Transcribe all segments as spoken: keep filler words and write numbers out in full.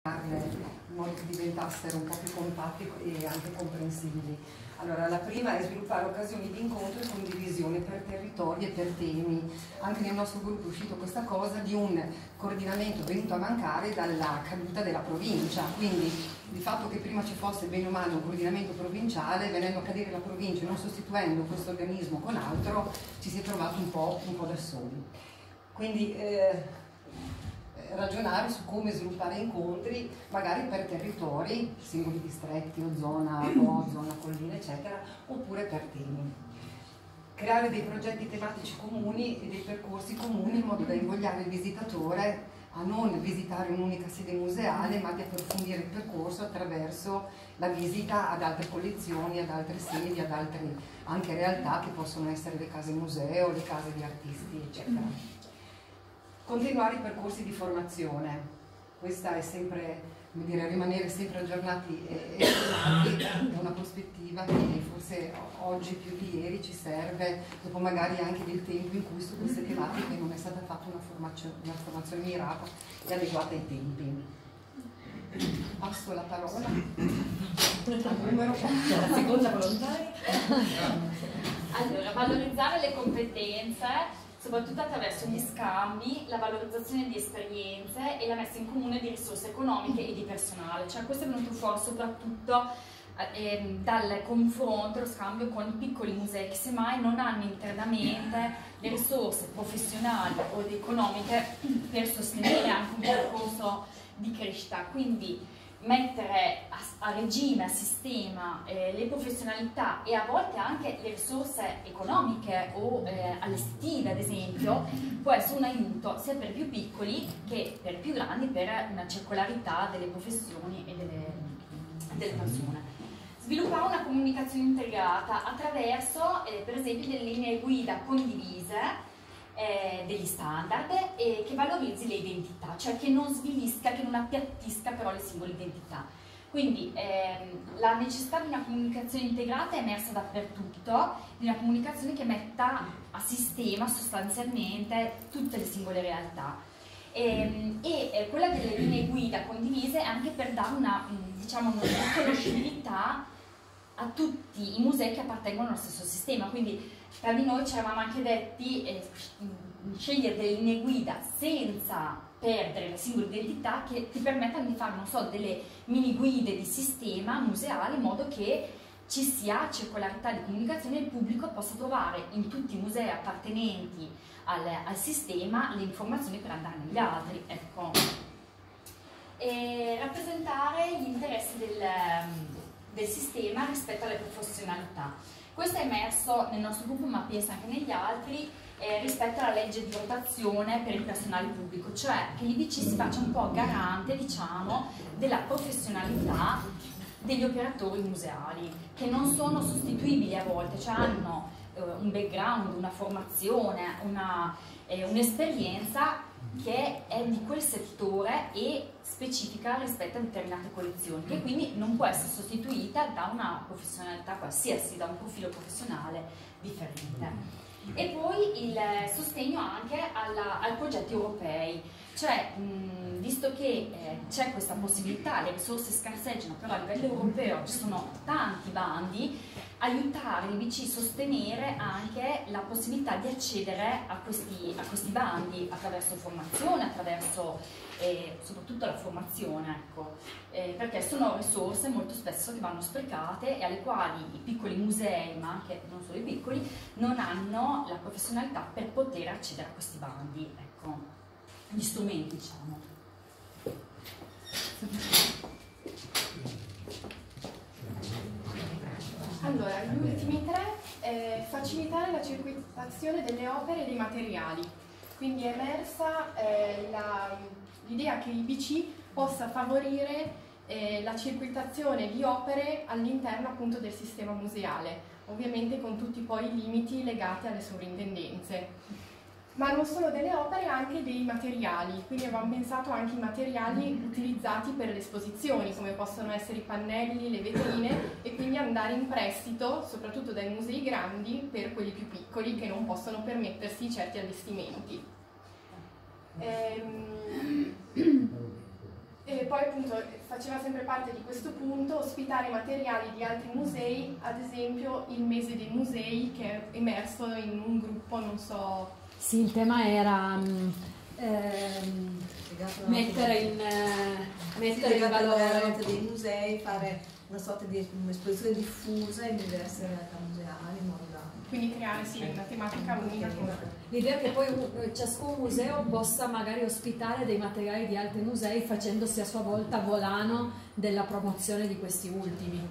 in modo che diventassero un po' più compatti e anche comprensibili. Allora, la prima è sviluppare occasioni di incontro e condivisione per territori e per temi. Anche nel nostro gruppo è uscito questa cosa di un coordinamento venuto a mancare dalla caduta della provincia, quindi il fatto che prima ci fosse bene o male un coordinamento provinciale, venendo a cadere la provincia e non sostituendo questo organismo con altro, ci si è trovato un po', un po' da soli. Quindi eh, ragionare su come sviluppare incontri magari per territori, singoli distretti o zona O, zona collina eccetera, oppure per temi. Creare dei progetti tematici comuni e dei percorsi comuni in modo da invogliare il visitatore a non visitare un'unica sede museale, ma di approfondire il percorso attraverso la visita ad altre collezioni, ad altre sedi, ad altre anche realtà che possono essere le case museo, le case di artisti eccetera. Continuare i percorsi di formazione, questa è sempre, come dire, rimanere sempre aggiornati e aggiornati è una prospettiva che forse oggi più di ieri ci serve, dopo magari anche del tempo in cui su queste tematiche non è stata fatta una formazione, una formazione mirata e adeguata ai tempi. Passo la parola al numero la seconda volontaria. Allora, valorizzare le competenze soprattutto attraverso gli scambi, la valorizzazione di esperienze e la messa in comune di risorse economiche e di personale. Cioè questo è venuto fuori soprattutto eh, dal confronto, lo scambio con i piccoli musei che semmai non hanno internamente le risorse professionali o economiche per sostenere anche un percorso di crescita. Quindi mettere a, a regime, a sistema eh, le professionalità e a volte anche le risorse economiche o eh, allestive ad esempio può essere un aiuto sia per i più piccoli che per i più grandi per una circolarità delle professioni e delle, delle persone. Sviluppare una comunicazione integrata attraverso eh, per esempio delle linee guida condivise, Eh, degli standard e che valorizzi le identità, cioè che non svilisca, che non appiattisca però le singole identità. Quindi ehm, la necessità di una comunicazione integrata è emersa dappertutto, di una comunicazione che metta a sistema sostanzialmente tutte le singole realtà. E, e eh, quella delle linee guida condivise è anche per dare una, diciamo, una riconoscibilità a tutti i musei che appartengono allo stesso sistema. Quindi tra di noi ci eravamo anche detti eh, scegliere delle linee guida senza perdere la singola identità che ti permettano di fare, non so, delle mini guide di sistema museale in modo che ci sia circolarità di comunicazione e il pubblico possa trovare in tutti i musei appartenenti al, al sistema le informazioni per andare negli altri. Ecco. E rappresentare gli interessi del, del sistema rispetto alle professionalità. Questo è emerso nel nostro gruppo, ma penso anche negli altri, eh, rispetto alla legge di rotazione per il personale pubblico, cioè che l'I B C si faccia un po' garante, diciamo, della professionalità degli operatori museali, che non sono sostituibili a volte, cioè hanno eh, un background, una formazione, una, eh, un'esperienza che è di quel settore e specifica rispetto a determinate collezioni, che quindi non può essere sostituita da una professionalità qualsiasi, da un profilo professionale differente. E poi il sostegno anche alla, ai progetti europei, cioè mh, visto che eh, c'è questa possibilità, le risorse scarseggiano, però a livello europeo ci sono tanti bandi, aiutare l'I B C a sostenere anche la possibilità di accedere a questi, a questi bandi attraverso formazione, attraverso eh, soprattutto la formazione, ecco, eh, perché sono risorse molto spesso che vanno sprecate e alle quali i piccoli musei, ma anche non solo i piccoli, non hanno la professionalità per poter accedere a questi bandi, ecco, gli strumenti, diciamo. Allora, gli ultimi tre, eh, facilitare la circolazione delle opere e dei materiali. Quindi è emersa eh, l'idea che l'I B C possa favorire eh, la circolazione di opere all'interno appunto del sistema museale, ovviamente con tutti poi i limiti legati alle sovrintendenze. Ma non solo delle opere, anche dei materiali, quindi avevamo pensato anche ai materiali utilizzati per le esposizioni, come possono essere i pannelli, le vetrine, e quindi andare in prestito, soprattutto dai musei grandi, per quelli più piccoli che non possono permettersi certi allestimenti. Ehm... E poi appunto faceva sempre parte di questo punto ospitare materiali di altri musei, ad esempio il mese dei musei che è emerso in un gruppo, non so... Sì, il tema era um, ehm, mettere in, eh, mettere in valore la notte dei musei, fare una sorta di un'esposizione diffusa in diverse realtà museali, in modo da... Quindi creare sì una tematica unica. L'idea che poi ciascun museo possa magari ospitare dei materiali di altri musei facendosi a sua volta volano della promozione di questi ultimi.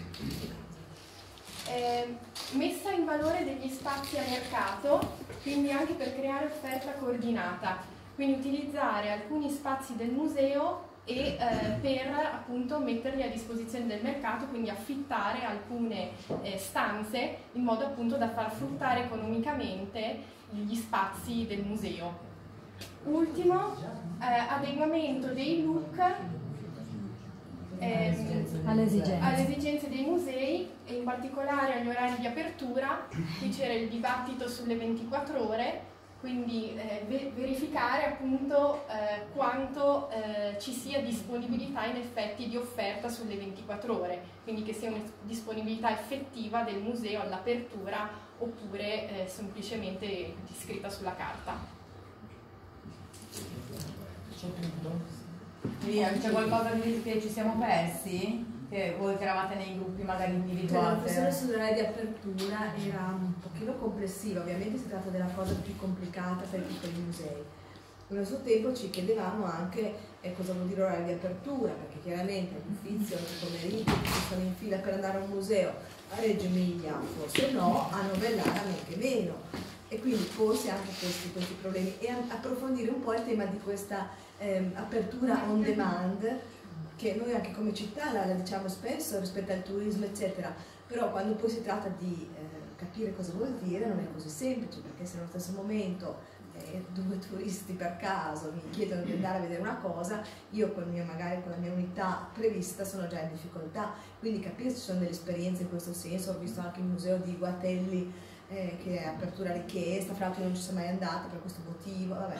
Eh, messa in valore degli spazi a mercato, quindi anche per creare offerta coordinata, quindi utilizzare alcuni spazi del museo e eh, per appunto metterli a disposizione del mercato, quindi affittare alcune eh, stanze in modo appunto da far fruttare economicamente gli spazi del museo. Ultimo, eh, adeguamento dei look ehm, alle esigenze. alle esigenze dei musei e in particolare agli orari di apertura. Qui c'era il dibattito sulle ventiquattro ore, quindi eh, verificare appunto eh, quanto eh, ci sia disponibilità in effetti di offerta sulle ventiquattro ore, quindi che sia una disponibilità effettiva del museo all'apertura oppure eh, semplicemente scritta sulla carta. C'è qualcosa che ci siamo persi? Che voi che eravate nei gruppi magari individuati? La questione sull'orario di apertura era un pochino complessiva, ovviamente si tratta della cosa più complicata per i piccoli musei. Allo stesso tempo ci chiedevamo anche eh, cosa vuol dire orario di apertura, perché chiaramente all'Uffizio, nel pomeriggio, ci sono in fila per andare a un museo a Reggio Emilia, forse no, a Novellara neanche meno. E quindi forse anche questi, questi problemi. E approfondire un po' il tema di questa eh, apertura on demand, che noi anche come città la, la diciamo spesso rispetto al turismo eccetera, però quando poi si tratta di eh, capire cosa vuol dire non è così semplice, perché se nello stesso momento eh, due turisti per caso mi chiedono di andare a vedere una cosa, io con, mio, magari con la mia unità prevista sono già in difficoltà, quindi capire se ci sono delle esperienze in questo senso. Ho visto anche il museo di Guatelli Eh, che è apertura richiesta, fra l'altro non ci sono mai andata per questo motivo, vabbè.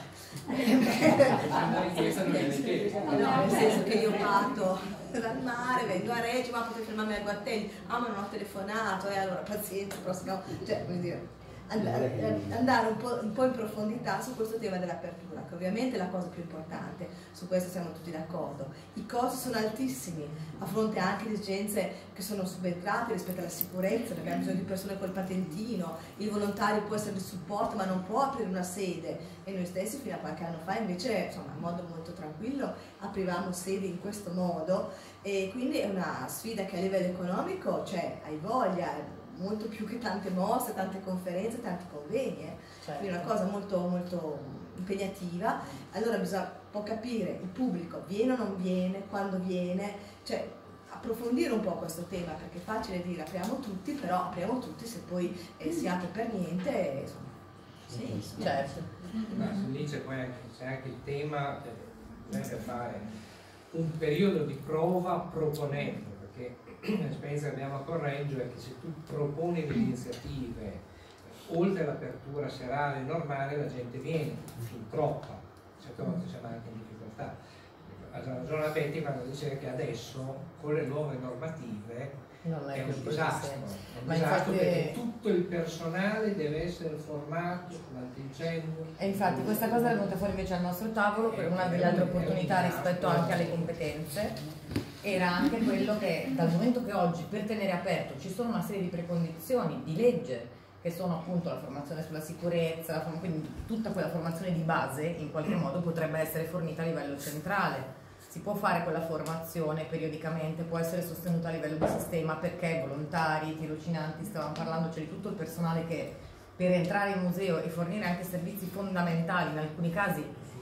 No, nel senso che io parto dal mare, vengo a Reggio, ma potrei fermarmi a Guatelli, ah ma non ho telefonato, e eh, allora pazienza, prossimo, cioè voglio dire, andare, andare un, po', un po' in profondità su questo tema dell'apertura, che ovviamente è la cosa più importante, su questo siamo tutti d'accordo. I costi sono altissimi, a fronte anche di esigenze che sono subentrate rispetto alla sicurezza, perché abbiamo bisogno di persone col patentino, il volontario può essere di supporto ma non può aprire una sede, e noi stessi fino a qualche anno fa invece, insomma, in modo molto tranquillo aprivamo sedi in questo modo, e quindi è una sfida che a livello economico, cioè, hai voglia, molto più che tante mostre, tante conferenze, tanti convegni, eh. Certo. Quindi è una cosa molto, molto impegnativa. Allora bisogna un po' capire il pubblico viene o non viene, quando viene, cioè approfondire un po' questo tema, perché è facile dire apriamo tutti, però apriamo tutti se poi eh, si apre per niente, insomma. Sì, insomma. Certo. Ma lì c'è poi anche, c'è anche il tema di fare un periodo di prova proponendo, perché l'esperienza che abbiamo a Correggio è che se tu proponi delle iniziative oltre l'apertura serale normale la gente viene, purtroppo, certe volte siamo anche in difficoltà. Ha ragione Betty quando dice che adesso con le nuove normative non è, è un così disastro, semplice. è un Ma disastro infatti... perché tutto il personale deve essere formato sull'antincendio. E infatti questa cosa è venuta fuori invece al nostro tavolo per una delle altre opportunità rispetto anche alle competenze. Era anche quello che dal momento che oggi per tenere aperto ci sono una serie di precondizioni di legge che sono appunto la formazione sulla sicurezza, la form- quindi tutta quella formazione di base in qualche modo potrebbe essere fornita a livello centrale. Si può fare quella formazione periodicamente, può essere sostenuta a livello di sistema, perché volontari, tirocinanti, stavamo parlando, c'è di tutto il personale che per entrare in museo e fornire anche servizi fondamentali, in alcuni casi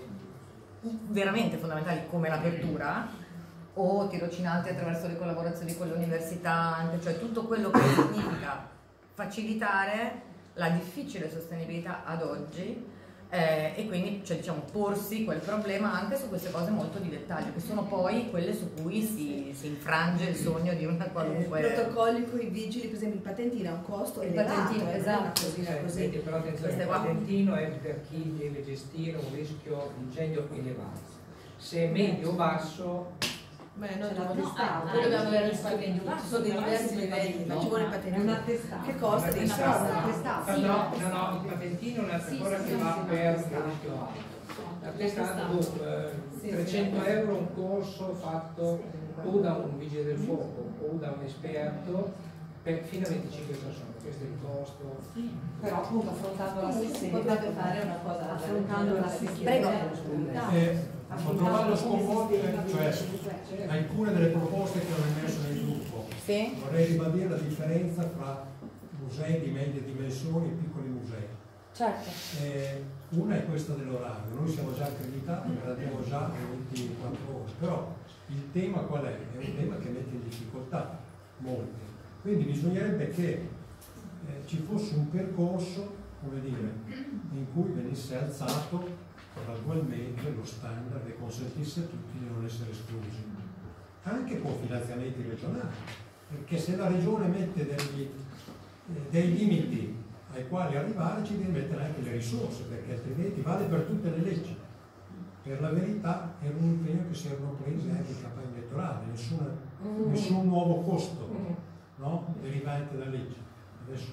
veramente fondamentali come l'apertura, o tirocinanti attraverso le collaborazioni con le università, anche, cioè tutto quello che significa facilitare la difficile sostenibilità ad oggi, eh, e quindi cioè, diciamo, porsi quel problema anche su queste cose molto di dettaglio, che sono poi quelle su cui si, si infrange il sogno di una qualunque... Eh, protocolli con i vigili, per esempio il patentino ha un costo il elevato, patentino, eh, esatto. Così, Eh, così. senti, però attenzione, il Queste qua. patentino è per chi deve gestire un rischio di incendio elevato. se è medio o basso. Beh, noi No, dobbiamo ah, poi dobbiamo avere ah, il medio, ci sono dei diversi livelli, ma ci vuole il patentino. Che costa dei Una soldi. Ah, no, no, no, il patentino è un'altra Sì, cosa sì, che sì, va sì, per sì, il rischio alto. L'attestato, eh, trecento euro un corso fatto o da un vigile del fuoco o da un esperto per fino a venticinque persone, questo è il costo. Però appunto affrontando l'assistenza Potete fare una cosa affrontando l'assistenza. Prego. Eh, ho trovato sconvolte, cioè alcune delle proposte che ho emesso nel gruppo. Sì? Vorrei ribadire la differenza tra musei di medie dimensioni e piccoli musei. Certo. Eh, una è questa dell'orario, noi siamo già accreditati, ne abbiamo già ventiquattro ore, però il tema qual è? È un tema che mette in difficoltà molti. Quindi bisognerebbe che eh, ci fosse un percorso, come dire, in cui venisse alzato gradualmente lo standard e consentisse a tutti di non essere esclusi, anche con finanziamenti regionali, perché se la regione mette degli, eh, dei limiti ai quali arrivare ci deve mettere anche le risorse, perché altrimenti vale per tutte le leggi. Per la verità era un impegno che si erano presi anche in campagna elettorale, nessuna, mm. nessun nuovo costo mm. no? derivante da legge. Adesso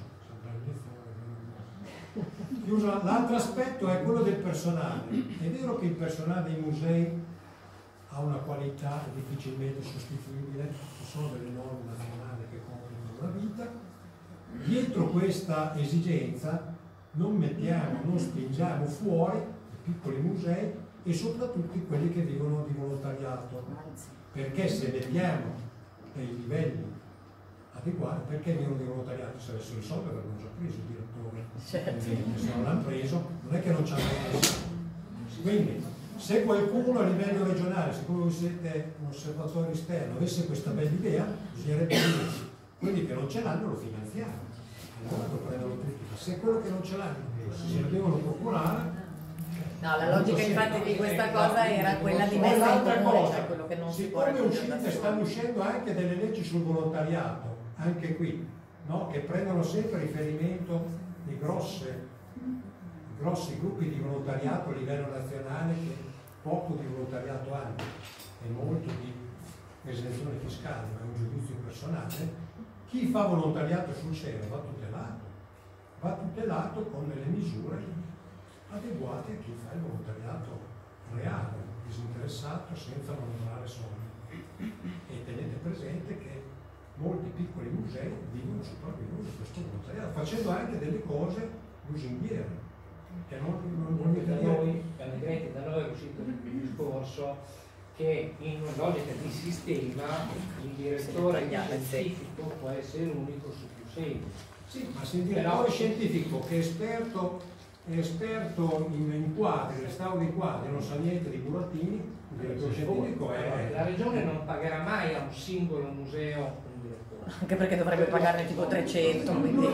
chiuso. L'altro aspetto è quello del personale. È vero che il personale dei musei ha una qualità difficilmente sostituibile, ci sono delle norme nazionali che complicano la vita. Dietro questa esigenza non mettiamo, non spingiamo fuori i piccoli musei e soprattutto quelli che vivono di volontariato, perché se vediamo dei livelli adeguati, perché vivono di volontariato? Se avessero i soldi avrebbero già preso il direttore, certo. Se non l'hanno preso non è che non ci hanno preso. Quindi se qualcuno a livello regionale, siccome voi siete un osservatore esterno, avesse questa bella idea, bisognerebbe dire quelli che non ce l'hanno lo finanziamo, allora lo prendono tutti, ma se quello che non ce l'hanno se lo devono procurare. No, la logica infatti di questa cosa era quella di mettere in comune, cioè quello che non si può raggiungere da solo. Stanno uscendo anche delle leggi sul volontariato, anche qui, no? Che prendono sempre riferimento di grosse, grossi gruppi di volontariato a livello nazionale che poco di volontariato hanno e molto di esenzione fiscale, ma è un giudizio personale. Chi fa volontariato sul serio va tutelato, va tutelato con delle misure adeguate a chi fa il volontariato reale, disinteressato, senza manovare soldi. E tenete presente che molti piccoli musei vivono sopravvivono di questo volontariato, facendo anche delle cose lusinghiere, che non, non, non da noi, da noi è uscito il discorso che in una logica di sistema il direttore scientifico può essere l'unico su più sedi. Sì, ma se il direttore scientifico che è esperto è esperto in, in quadri, restauro di quadri, non sa niente di burattini, il direttore scientifico è... La regione non pagherà mai a un singolo museo un direttore. Anche perché dovrebbe pagarne tipo trecento, quindi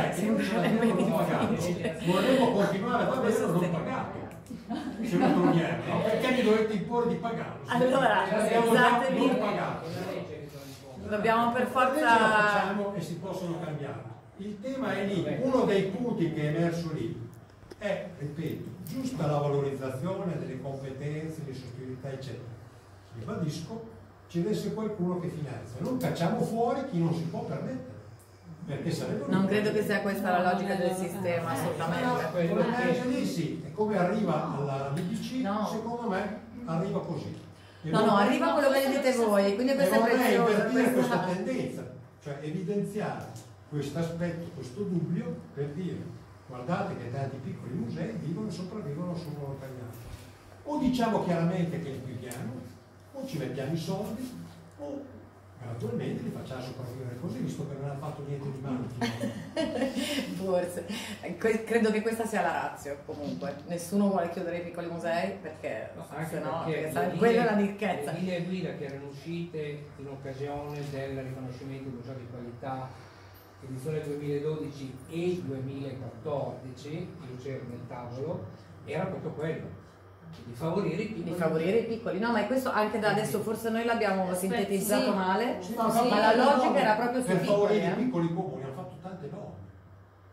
vorremmo continuare ad averlo non pagato. Se lo togliamo, no? Perché mi dovete imporre di pagarlo? Allora, scusatemi, non pagato. Dobbiamo per forza... Lo facciamo e si possono cambiare. Il tema è lì, uno dei punti che è emerso lì è, ripeto, giusta la valorizzazione delle competenze, di sostenibilità, eccetera. Ribadisco, ci deve essere qualcuno che finanzia. Non cacciamo fuori chi non si può permettere. Perché sarebbe non credo che sia questa la logica del sistema, assolutamente. No, eh, sì, e come arriva alla B B C, no. Secondo me arriva così. E no, no, arriva quello che dite voi, quindi questa è preziosa. Invertire questa tendenza, cioè evidenziare questo aspetto, questo dubbio, per dire guardate che tanti piccoli musei vivono e sopravvivono sul volontariato. O diciamo chiaramente che li impieghiamo, o ci mettiamo i soldi, o gradualmente li facciamo sopravvivere così, visto che non hanno fatto niente di male. Forse. Credo che questa sia la ratio, comunque. Nessuno vuole chiudere i piccoli musei perché no, anche se no, perché perché linee, quella è la ricchezza. Le linee guida che erano uscite in occasione del riconoscimento di museo di qualità edizione duemiladodici e duemilaquattordici, io c'ero nel tavolo, era proprio quello. Di favorire i piccoli. Di favorire i piccoli, no, ma è questo anche da adesso, forse noi l'abbiamo sintetizzato sì. male, sì, ma sì, la logica no, era proprio sui per piccoli. favorire Eh? i piccoli comuni hanno fatto tante norme.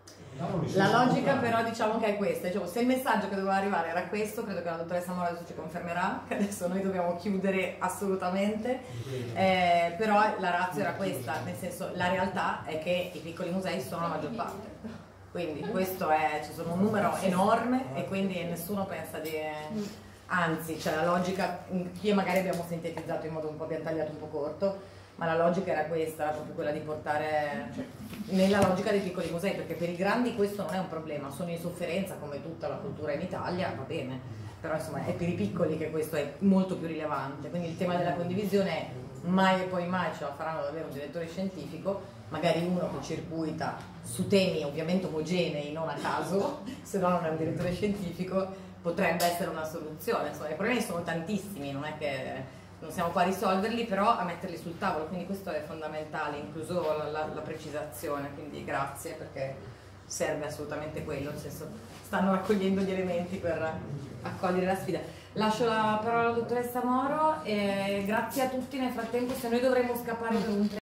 La logica però diciamo che è questa, diciamo, se il messaggio che doveva arrivare era questo, credo che la dottoressa Moro adesso ci confermerà, che adesso noi dobbiamo chiudere assolutamente, eh, però la ratio era questa, nel senso la realtà è che i piccoli musei sono la maggior parte, quindi questo è, ci sono un numero enorme e quindi nessuno pensa di... Anzi, cioè la logica, qui magari abbiamo sintetizzato in modo un po' più tagliato, un po' corto, ma la logica era questa, proprio quella di portare, cioè, nella logica dei piccoli musei, perché per i grandi questo non è un problema, sono in sofferenza come tutta la cultura in Italia, va bene, però insomma è per i piccoli che questo è molto più rilevante, quindi il tema della condivisione è mai e poi mai ce la faranno davvero un direttore scientifico, magari uno che circuita su temi ovviamente omogenei, non a caso, se no non è un direttore scientifico, potrebbe essere una soluzione, insomma i problemi sono tantissimi, non è che non siamo qua a risolverli, però a metterli sul tavolo, quindi questo è fondamentale, incluso la, la, la precisazione, quindi grazie perché serve assolutamente quello, nel senso stanno raccogliendo gli elementi per accogliere la sfida. Lascio la parola alla dottoressa Moro e grazie a tutti, nel frattempo se noi dovremmo scappare per un